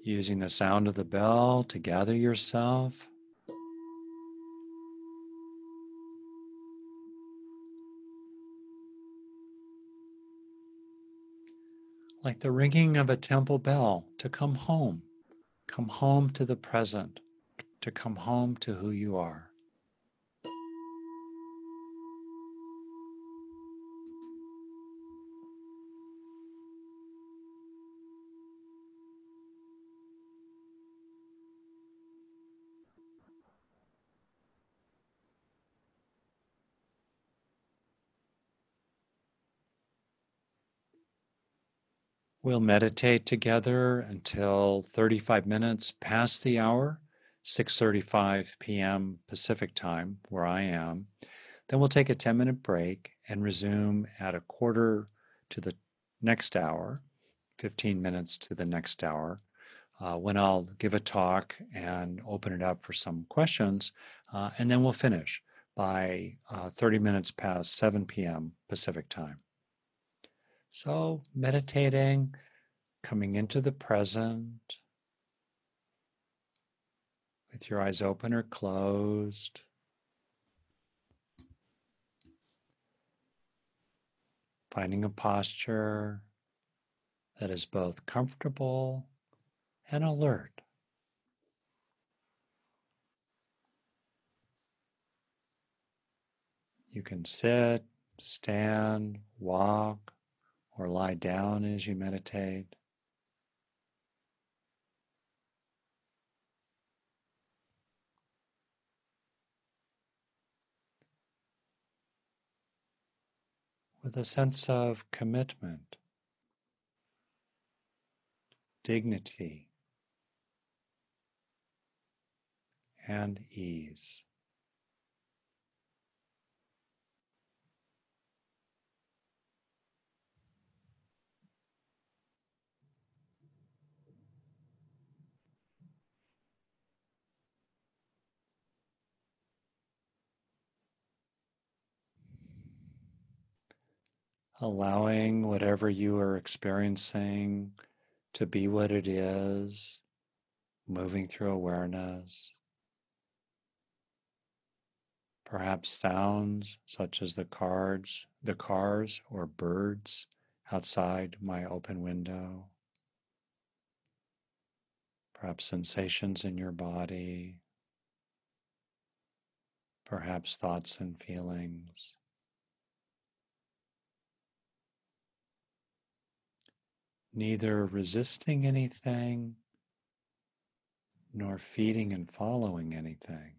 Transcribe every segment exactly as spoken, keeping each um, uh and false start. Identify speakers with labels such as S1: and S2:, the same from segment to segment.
S1: using the sound of the bell to gather yourself. Like the ringing of a temple bell to come home, come home to the present, to come home to who you are. We'll meditate together until thirty-five minutes past the hour, six thirty-five p.m. Pacific time, where I am. Then we'll take a ten minute break and resume at a quarter to the next hour, fifteen minutes to the next hour, uh, when I'll give a talk and open it up for some questions. Uh, and then we'll finish by uh, thirty minutes past seven p.m. Pacific time. So, meditating, coming into the present with your eyes open or closed. Finding a posture that is both comfortable and alert. You can sit, stand, walk, or lie down as you meditate. With a sense of commitment, dignity, and ease. Allowing whatever you are experiencing to be what it is, moving through awareness. Perhaps sounds such as the cards, the cars or birds outside my open window. Perhaps sensations in your body. Perhaps thoughts and feelings. Neither resisting anything nor feeding and following anything.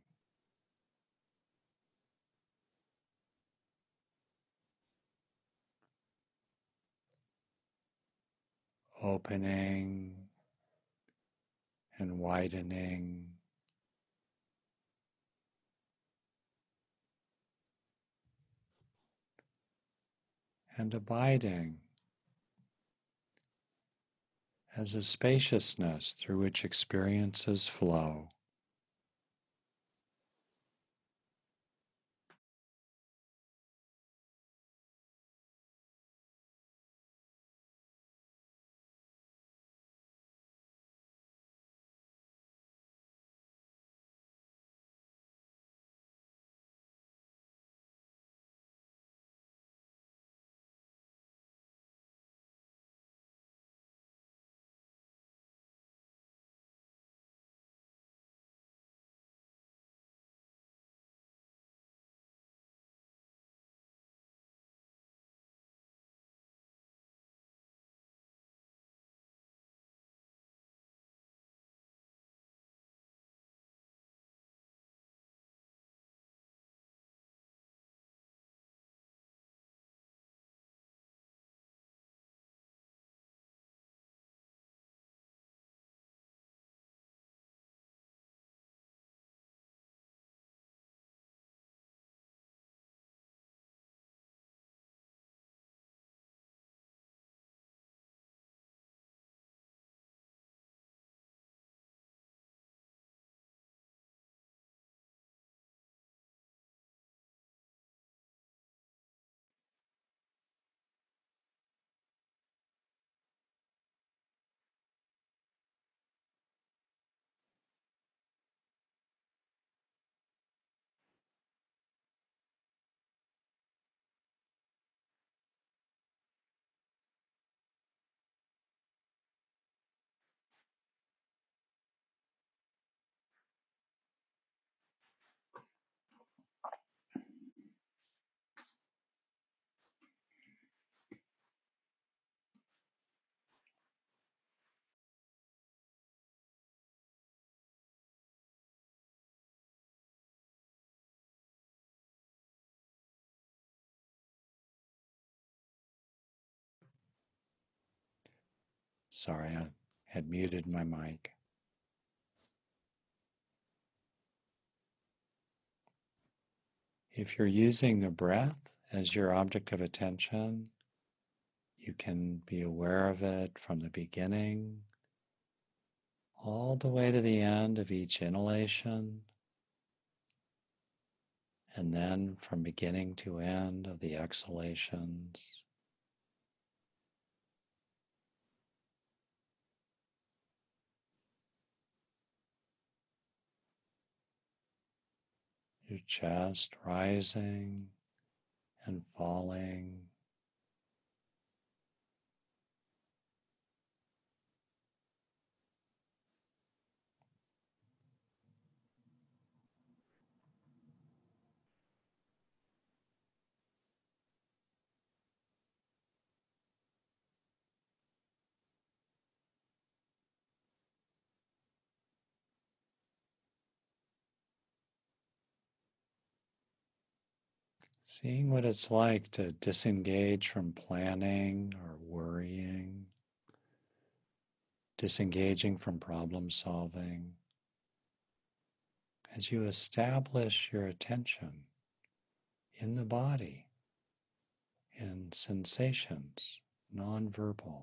S1: Opening and widening. And abiding as a spaciousness through which experiences flow. Sorry, I had muted my mic. If you're using the breath as your object of attention, you can be aware of it from the beginning all the way to the end of each inhalation, and then from beginning to end of the exhalations. Your chest rising and falling. Seeing what it's like to disengage from planning or worrying, disengaging from problem solving, as you establish your attention in the body, in sensations, nonverbal.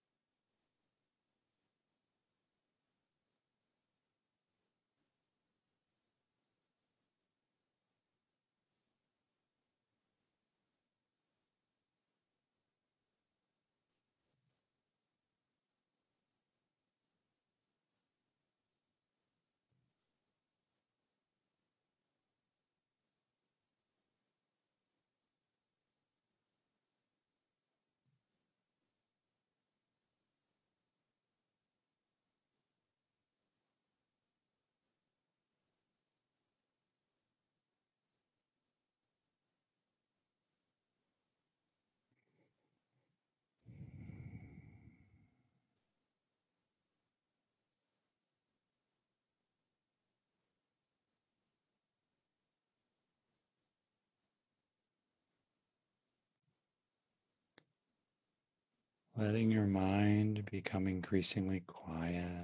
S1: Letting your mind become increasingly quiet,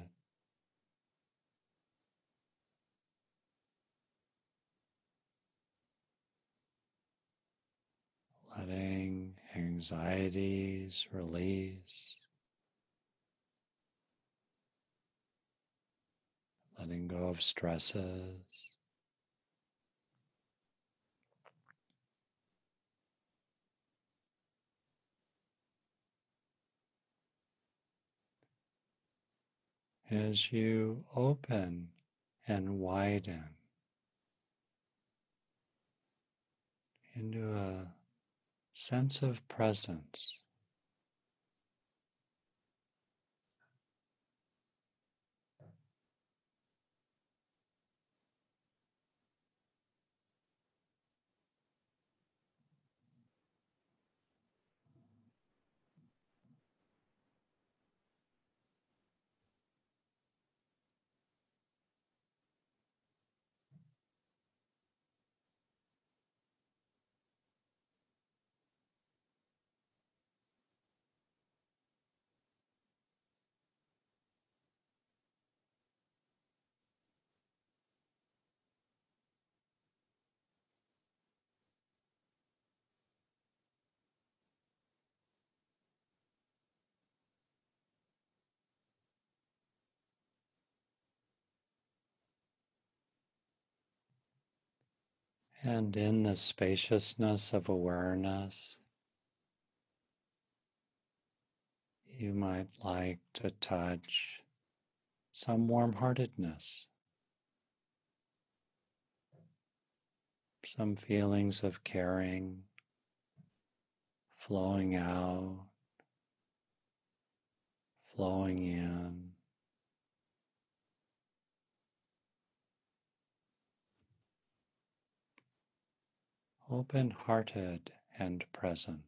S1: letting anxieties release, letting go of stresses. As you open and widen into a sense of presence, and in the spaciousness of awareness, you might like to touch some warm-heartedness, some feelings of caring flowing out, flowing in. Open-hearted and present.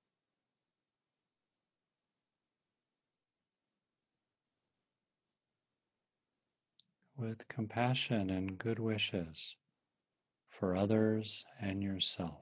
S1: With compassion and good wishes for others and yourself.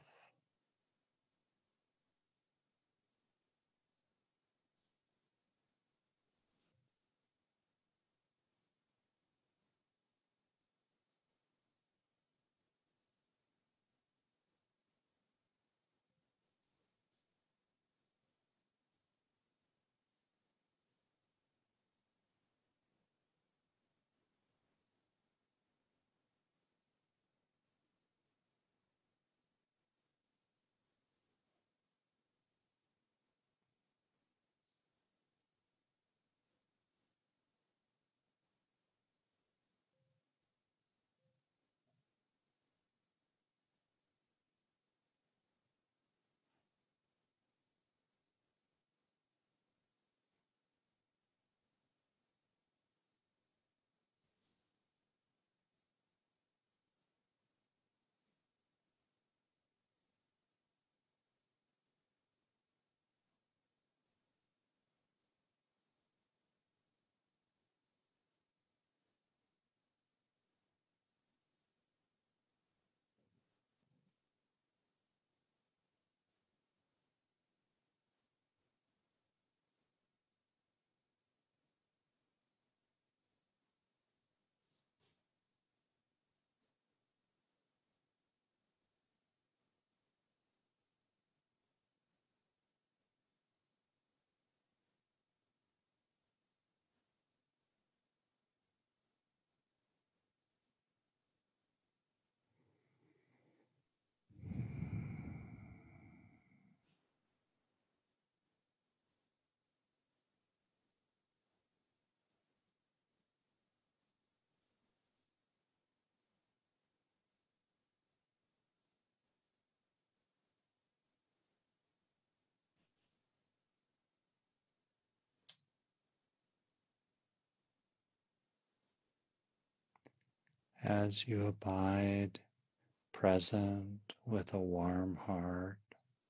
S1: As you abide present with a warm heart,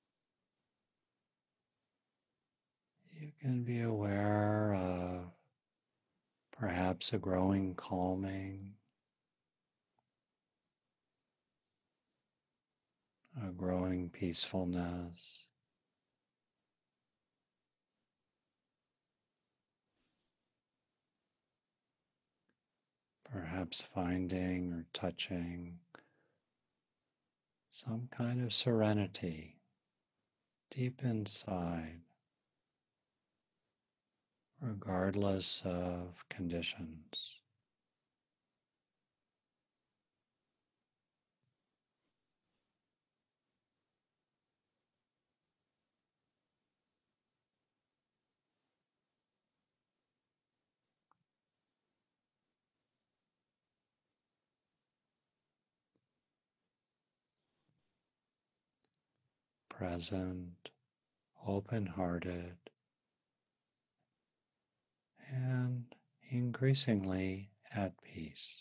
S1: you can be aware of perhaps a growing calming, a growing peacefulness, perhaps finding or touching some kind of serenity deep inside, regardless of conditions. Present, open-hearted, and increasingly at peace.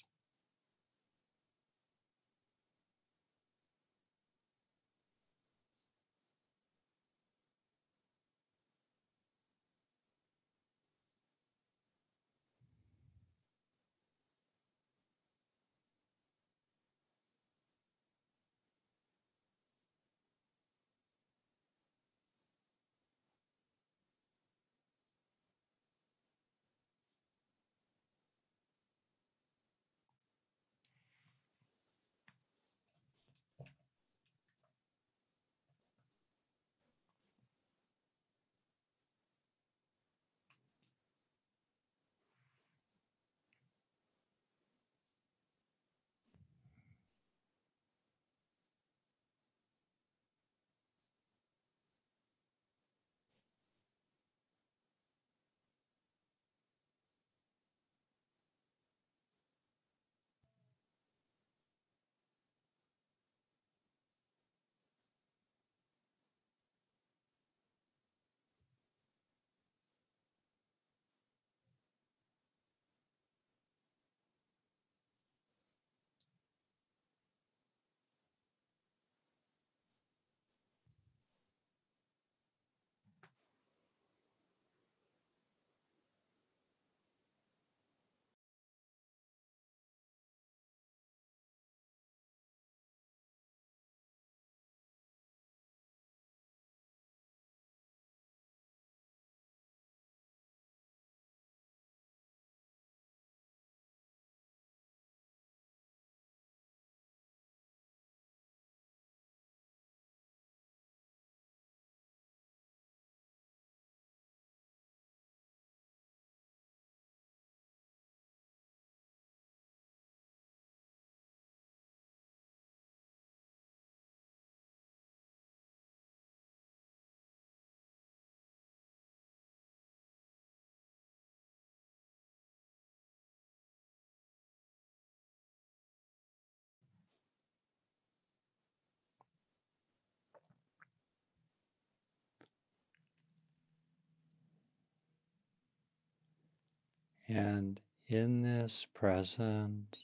S1: And in this present,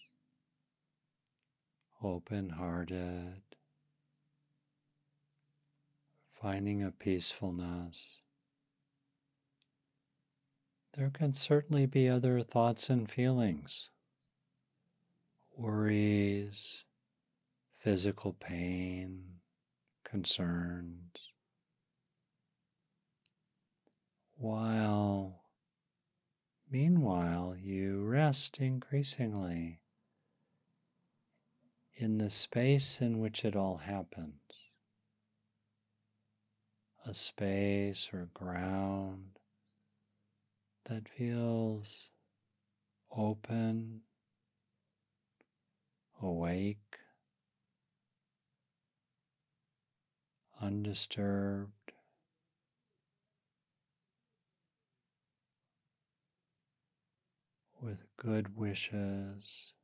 S1: open-hearted, finding a peacefulness, there can certainly be other thoughts and feelings, worries, physical pain, concerns, while meanwhile you rest increasingly in the space in which it all happens, a space or ground that feels open, awake, undisturbed, with good wishes,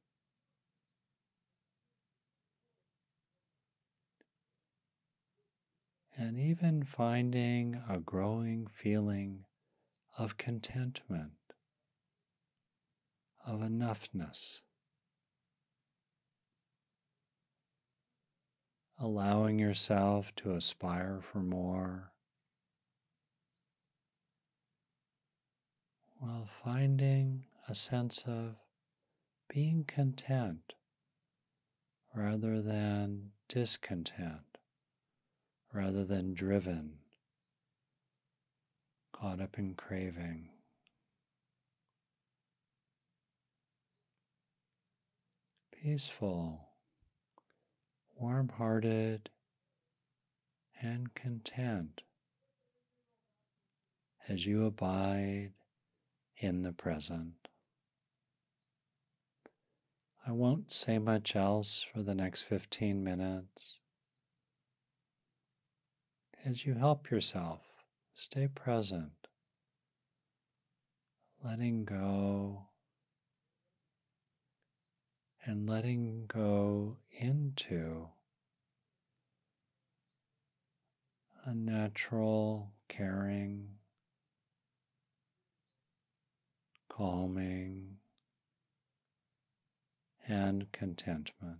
S1: and even finding a growing feeling of contentment, of enoughness. allowing yourself to aspire for more, while finding a sense of being content rather than discontent, rather than driven, caught up in craving. Peaceful, warm-hearted, and content as you abide in the present. I won't say much else for the next fifteen minutes. As you help yourself, stay present, letting go and letting go into a natural, caring, calming, and contentment.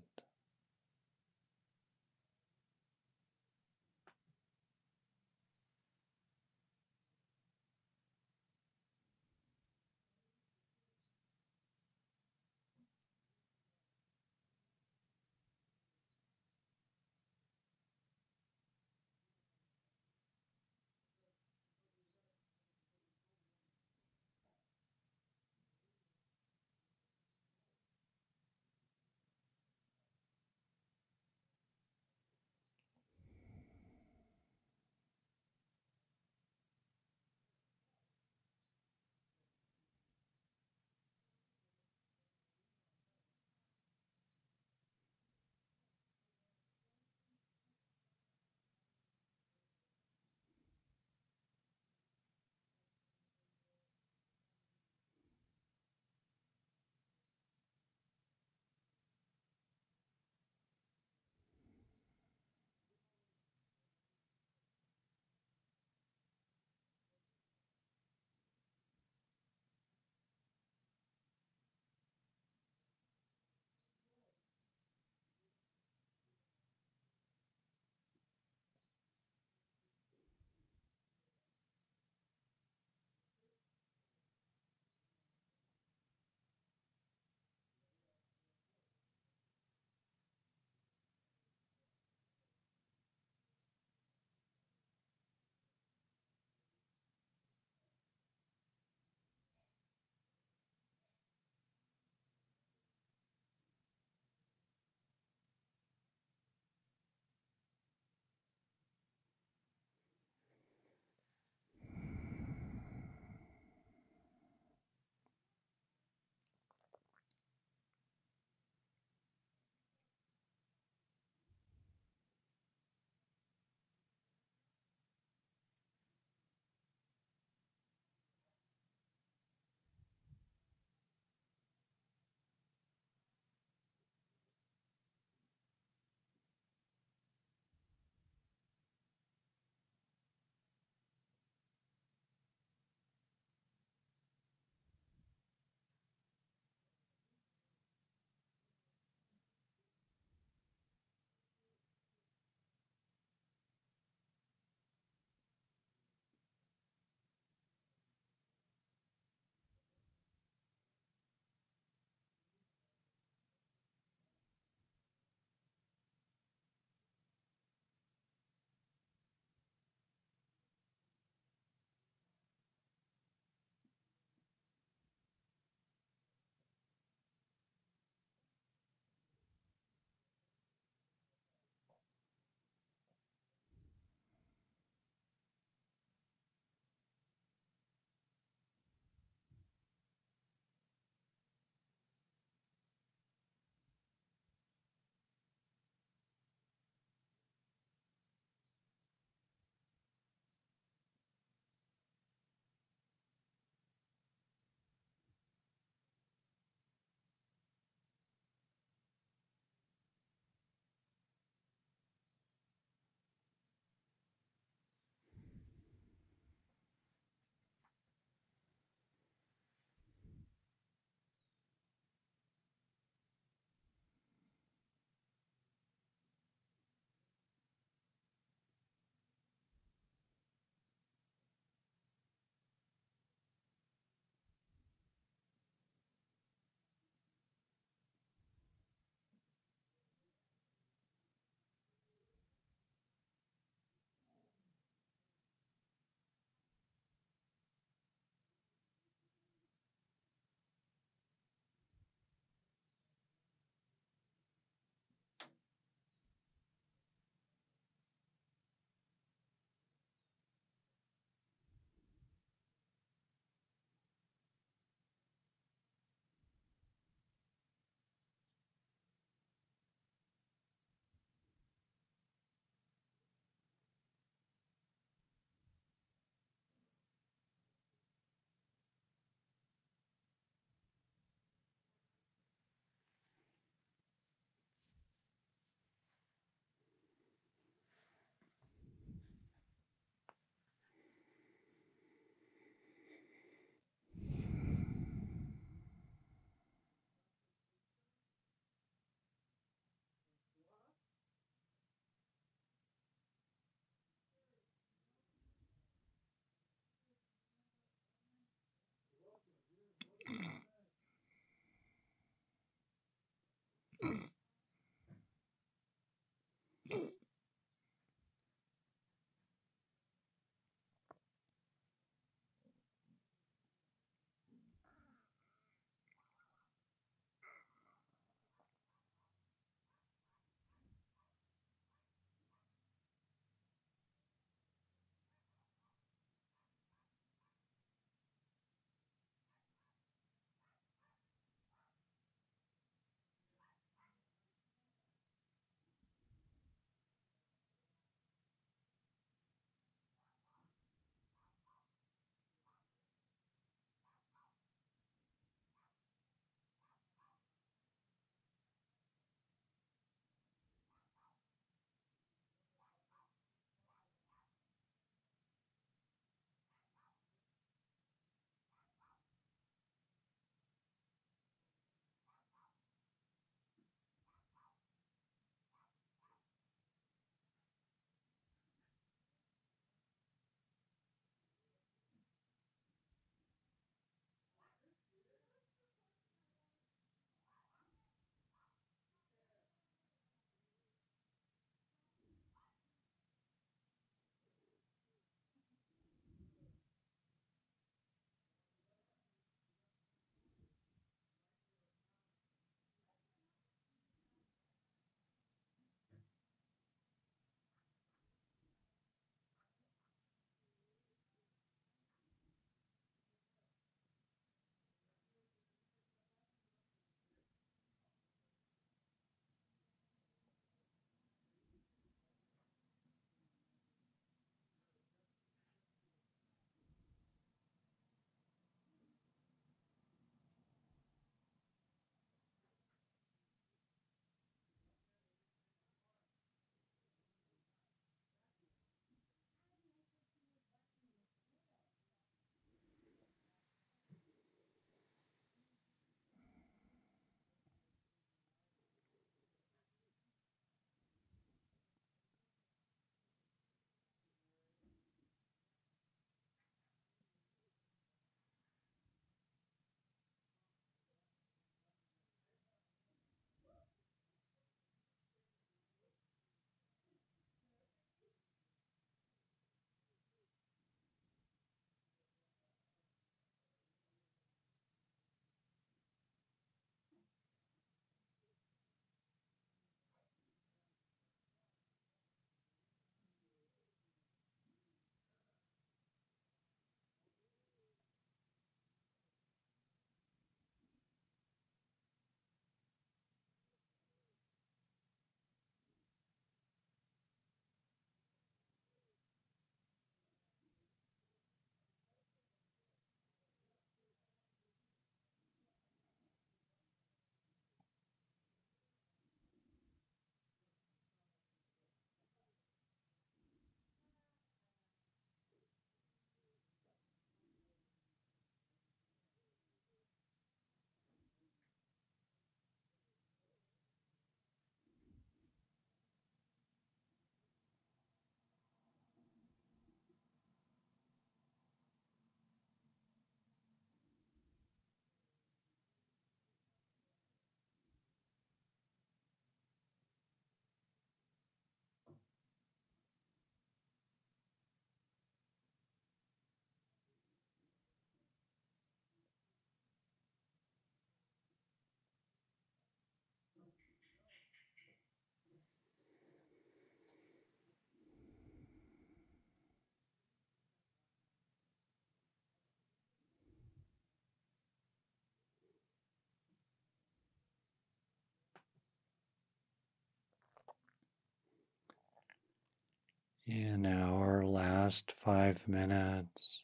S1: In our last five minutes,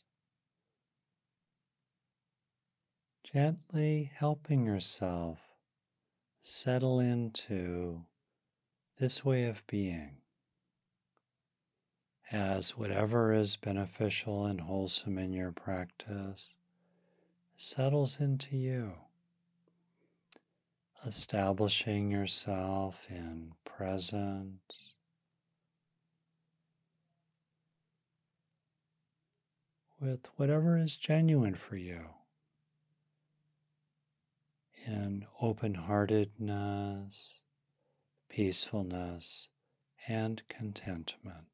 S1: gently helping yourself settle into this way of being as whatever is beneficial and wholesome in your practice settles into you, establishing yourself in presence with whatever is genuine for you, in open-heartedness, peacefulness, and contentment.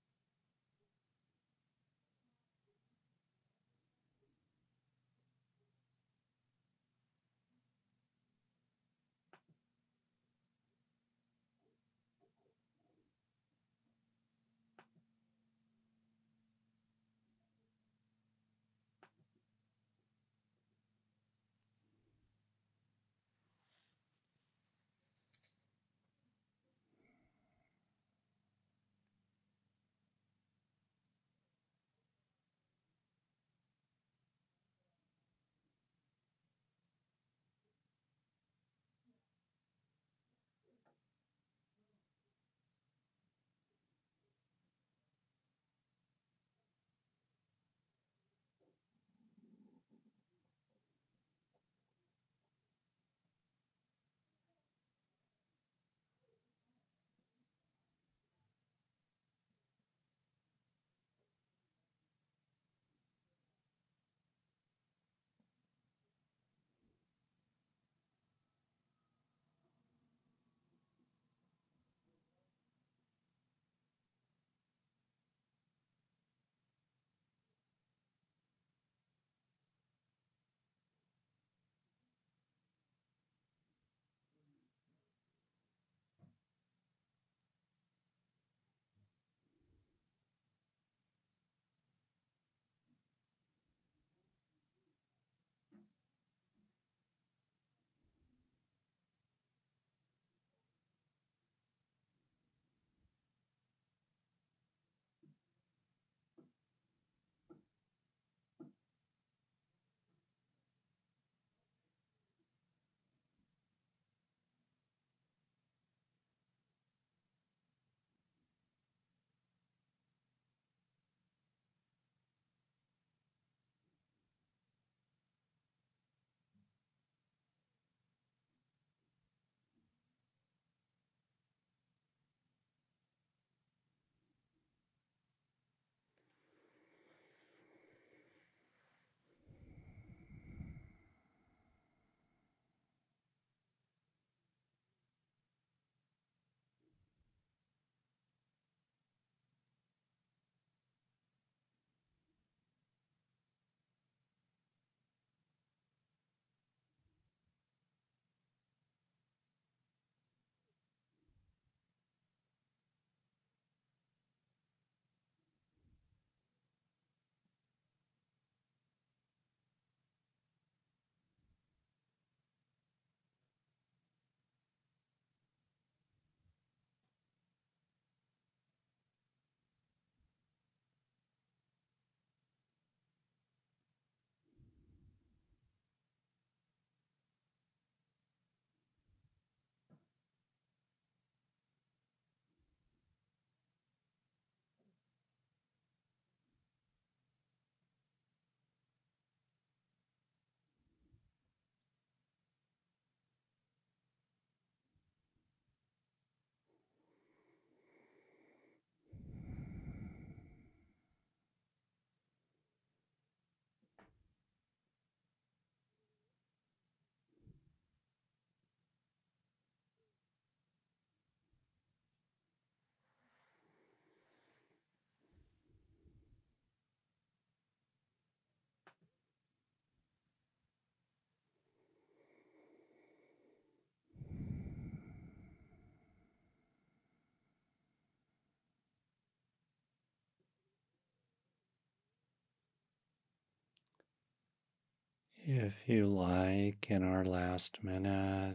S1: If you like, in our last minute,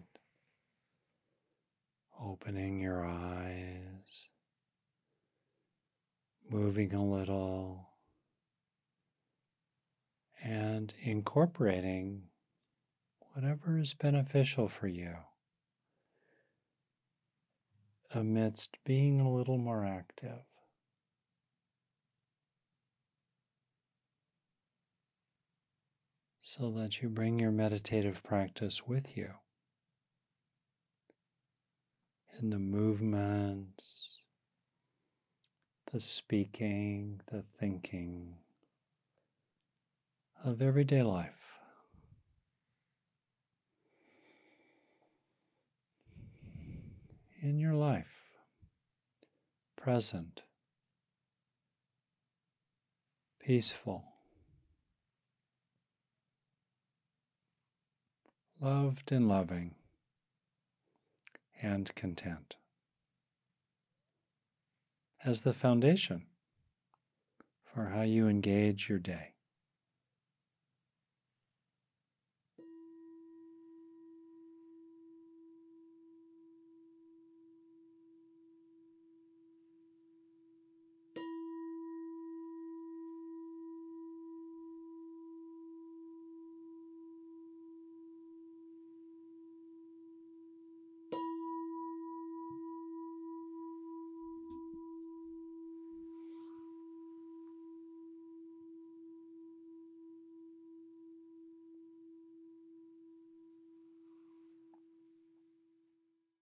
S1: opening your eyes moving a little, and incorporating whatever is beneficial for you amidst being a little more active. So that you bring your meditative practice with you in the movements, the speaking, the thinking of everyday life. In your life, present, peaceful, loved and loving, and content as the foundation for how you engage your day.